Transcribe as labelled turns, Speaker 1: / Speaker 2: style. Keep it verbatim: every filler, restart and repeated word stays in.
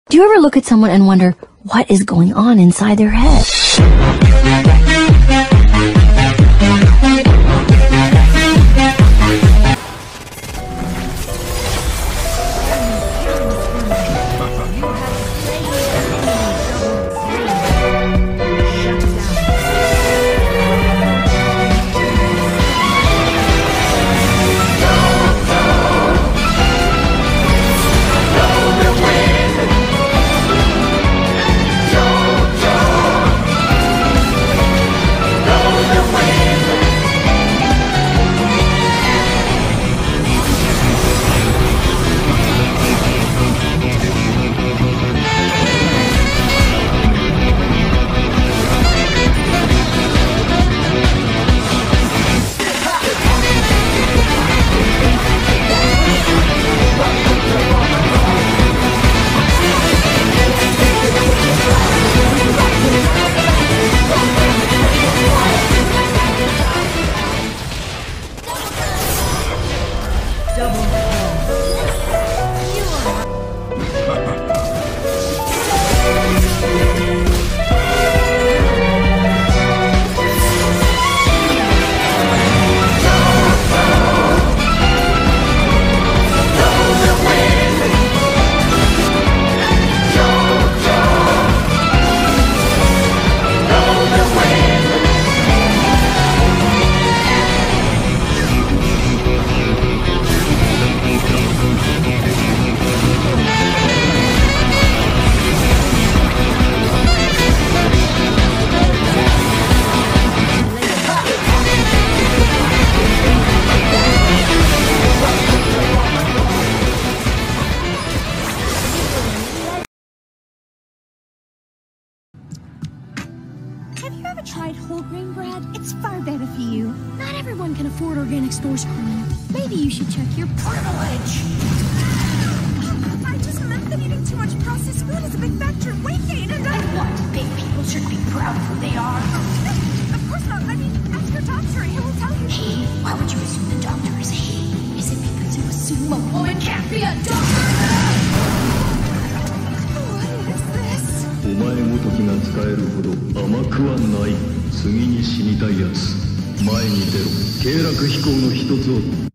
Speaker 1: Do you ever look at someone and wonder what is going on inside their head?
Speaker 2: Have you ever tried whole grain bread? It's far better for you. Not everyone can afford organic stores cream. Maybe you should check your privilege. I just meant that eating too much processed food is a big factor in weight gain, and I...
Speaker 3: What? Big people should be proud of who they are.
Speaker 2: Of course not. I mean, ask your doctor. He will tell you.
Speaker 3: He? Why would you assume the doctor is he? Is it because you assume a woman can't be a doctor?
Speaker 2: What is this?
Speaker 4: お前ごときが使えるほど甘くはない。次に死にたいやつ、前に出ろ。経絡飛行の一つを